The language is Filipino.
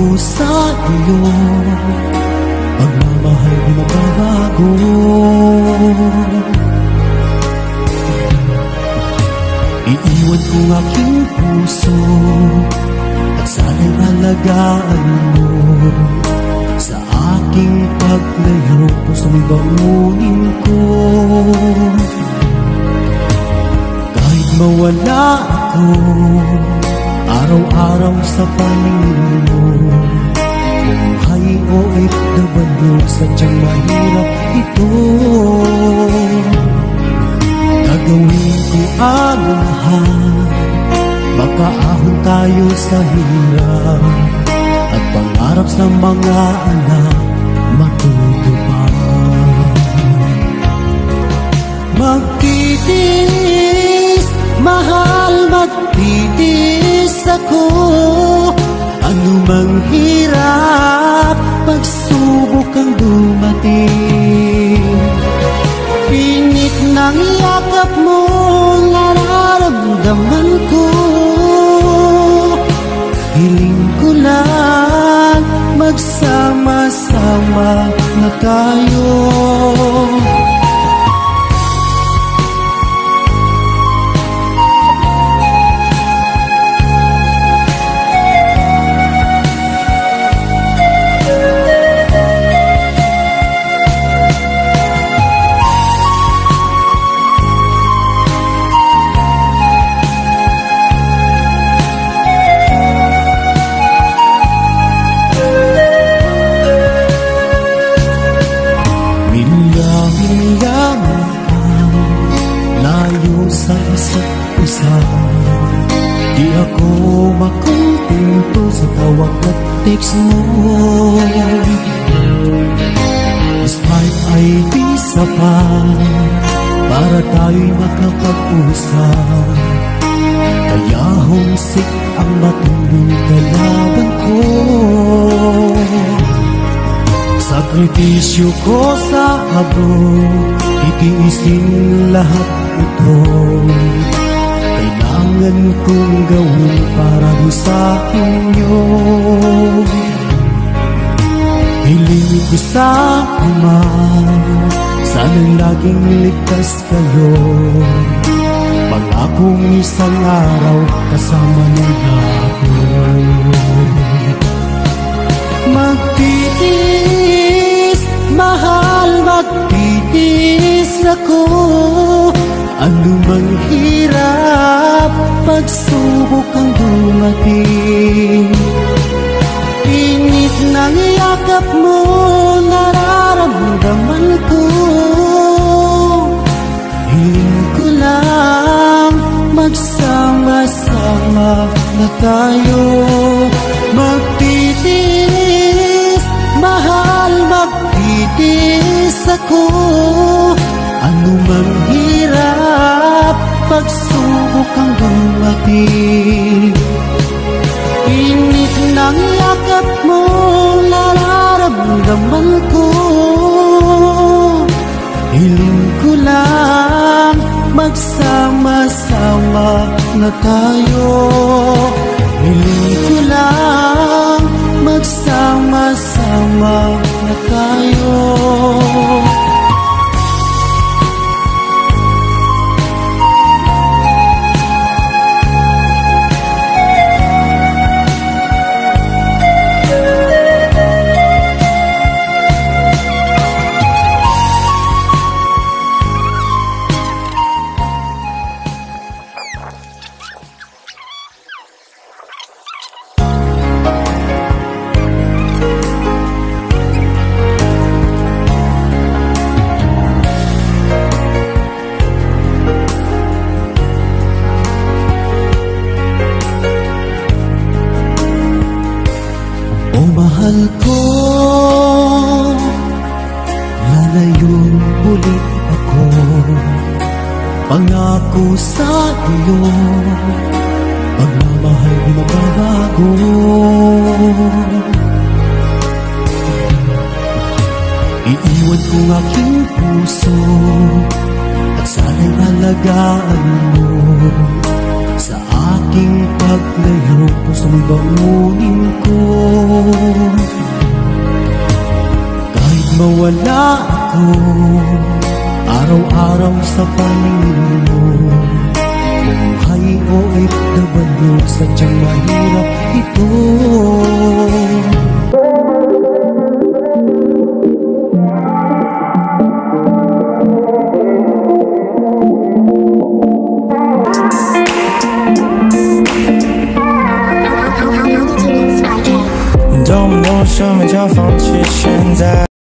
Pangako sa iyo, pagmamahal di magbabago. Iiwan ko aking puso at sana'y alagaan mo. Sa aking paglayo, pusong bangunin ko. Kahit mawala ako araw-araw sa paningin mo, buhay o OFW, sadyang mahirap ito. Gagawin ko ang lahat, makaahon tayo sa hirap, at pangarap sa mga anak matutupad. Magtitiis, mahal, magtitiis ako. Ano mang hirap, pagsubok ang dumating. Pinit ng yakap mo, nararamdaman ko. Hiling ko lang, magsama-sama na tayo. Di ako makontento sa tawag at text mo. Despite ay di sapat para tayo'y makapag-usap, kaya homesick ang matulong kalaban ko. Sakripisyo ko sa abroad, itiisin lahat ito. Kailangan kong gawin para sa inyo. Hiling ko sa Ama, sana'y laging ligtas kayo. Pangakong isang araw kasama niyo ako. Magtitiis, mahal, magtitiis ako. Ano mang hirap, pagsubok ang dumating. Init ng yakap mo, nararamdaman ko. Hiling ko lang, magsama-sama na tayo. Magtitiis, mahal, magtitiis ako. Ano mang hirap, pagsubok ang dumating. Init ng yakap mo, nararamdaman ko. Hiling ko lang, magsama-sama na tayo. Hiling ko lang, magsama-sama na tayo. Mahal ko, lalayon ulit ako. Pangako sa iyo, pagmamahal di magbabago. Iiwan ko aking puso at sana'y alagaan mo. Sa aking Paglayo pusong baunin ko, kahit mawala ako araw-araw sa paningin mo. Buhay o OFW, sadyang mahirap ito.